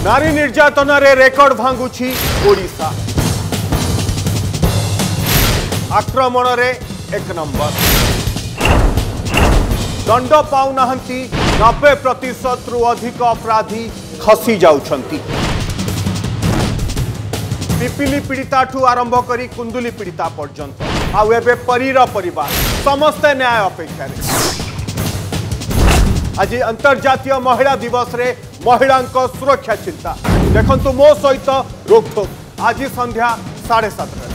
नारी निर्यातन रे रेकर्ड भांगुछि ओडिशा। आक्रमण रे 1 नंबर। दंड पाउनाहंती 90% रु अधिक अपराधी खसी जाउछंती। पिपिली पीड़िता ठू आरंभ करी कुंदुली पीड़िता पर्यंत आउ एबे परीर परिवार समस्ते न्याय अपेक्षा। आज अंतर्जातीय महिला दिवस रे महिला सुरक्षा चिंता देखंतु मो सहित रोकथोक आज संध्या 7:30।